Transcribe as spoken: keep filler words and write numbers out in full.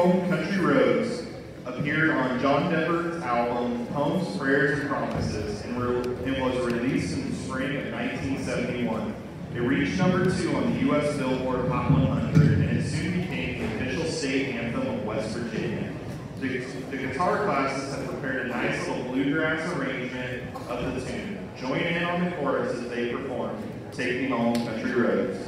Home, Country Roads appeared on John Denver's album Poems, Prayers, and Promises and, re and was released in the spring of nineteen seventy-one. It reached number two on the U S Billboard Hot one hundred, and it soon became the official state anthem of West Virginia. The, the guitar classes have prepared a nice little bluegrass arrangement of the tune. Join in on the chorus as they perform, Take Me Home, Country Roads.